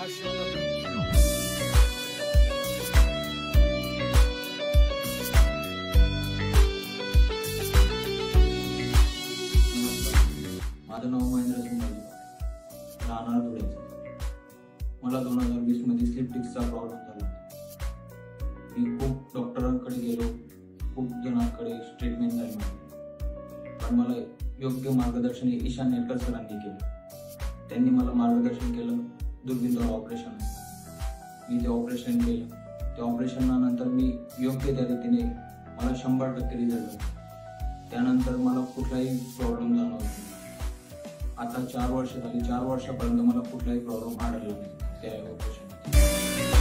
माझं नाव महेंद्र सुमाली, राहणार धुळे। मला 2020 मध्ये स्लिप डिस्कचा प्रॉब्लेम झाला। मी खूप डॉक्टरांकडे गेलो, खूप जणांकडे ट्रीटमेंट झाली, पण मला योग्य मार्गदर्शन ईशान नेटकर सरांनी केलं। त्यांनी मला मार्गदर्शन केलं, दुर्बीनद्वारे ऑपरेशन। मी ते ऑपरेशन केलं। त्या ऑपरेशननंतर मी योग्य त्या रीतीने मला 100% रिझल्ट आला। त्यानंतर मला कुठलाही प्रॉब्लेम झाला नाही। आता 4 वर्ष झाली, 4 वर्षापर्यंत मला कुठलाही प्रॉब्लेम आढळला नाही त्या ऑपरेशन।